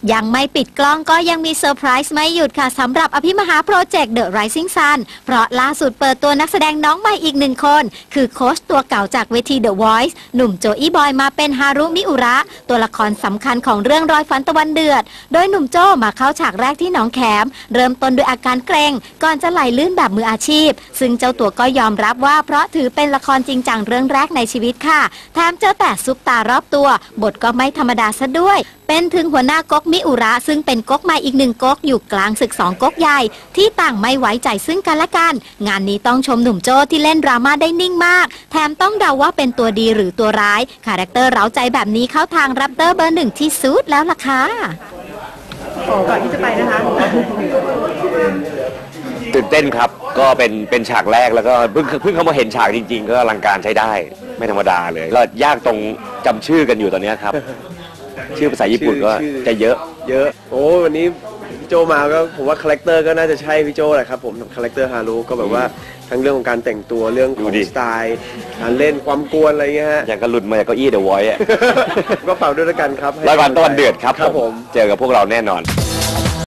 ยังไม่ปิดกล้องก็ยังมีเซอร์ไพรส์ไม่หยุดค่ะสำหรับอภิมหาโปรเจกต์ The Rising Sun เพราะล่าสุดเปิดตัวนักแสดงน้องใหม่อีกหนึ่งคนคือโค้ชตัวเก่าจากเวที The Voice หนุ่มโจอี้บอยมาเป็นฮารุมิอุระตัวละครสำคัญของเรื่องรอยฝันตะวันเดือดโดยหนุ่มโจมาเข้าฉากแรกที่หนองแขมเริ่มต้นด้วยอาการเกรงก่อนจะไหลลื่นแบบมืออาชีพซึ่งเจ้าตัวก็ยอมรับว่าเพราะถือเป็นละครจริงจังเรื่องแรกในชีวิตค่ะแถมเจอแต่ซุปตารอบตัวบทก็ไม่ธรรมดาซะด้วยเป็นถึงหัวหน้าก๊กมิอุระซึ่งเป็นก๊กใหม่อีกหนึ่งก๊กอยู่กลางศึก2ก๊กใหญ่ที่ต่างไม่ไว้ใจซึ่งกันและกันงานนี้ต้องชมหนุ่มโจที่เล่นดราม่าได้นิ่งมากแถมต้องเดาว่าเป็นตัวดีหรือตัวร้ายคาแรคเตอร์เร้าใจแบบนี้เข้าทางแรปเตอร์เบอร์หนึ่งที่สุดแล้วล่ะค่ะก่อนที่จะไปนะคะตื่นเต้นครับก็เป็นฉากแรกแล้วก็เพิ่งเข้ามาเห็นฉากจริงๆก็อลังการใช้ได้ไม่ธรรมดาเลยแล้วยากตรงจำชื่อกันอยู่ตอนนี้ครับชื่อภาษาญี่ปุ่นก็จะเยอะโอ้วันนี้พี่โจมาก็ผมว่าคาแรคเตอร์ก็น่าจะใช่พี่โจแหละครับผมคาแรคเตอร์ฮารุก็แบบว่าทั้งเรื่องของการแต่งตัวเรื่องของสไตล์การเล่นความกวนอะไรเงี้ยฮะอย่างกระหลุดมาจากเก้าอี้เดอะวอยซ์ก็ฝากด้วยละกันครับร้อยวันตะวันเดือดครับผมเจอกับพวกเราแน่นอน